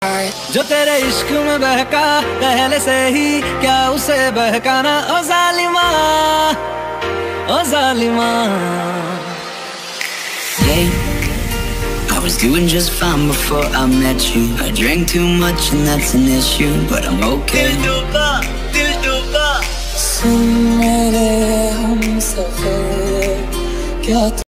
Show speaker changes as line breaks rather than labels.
जो तेरे इश्क में बहका पहले से ही, क्या उसे बहकाना ओ जालिमा, ओ जालिमा।
Hey, I was doing just fine before I met you. I drank too much and that's an issue, but I'm okay.
सुन मेरे हम सफर क्या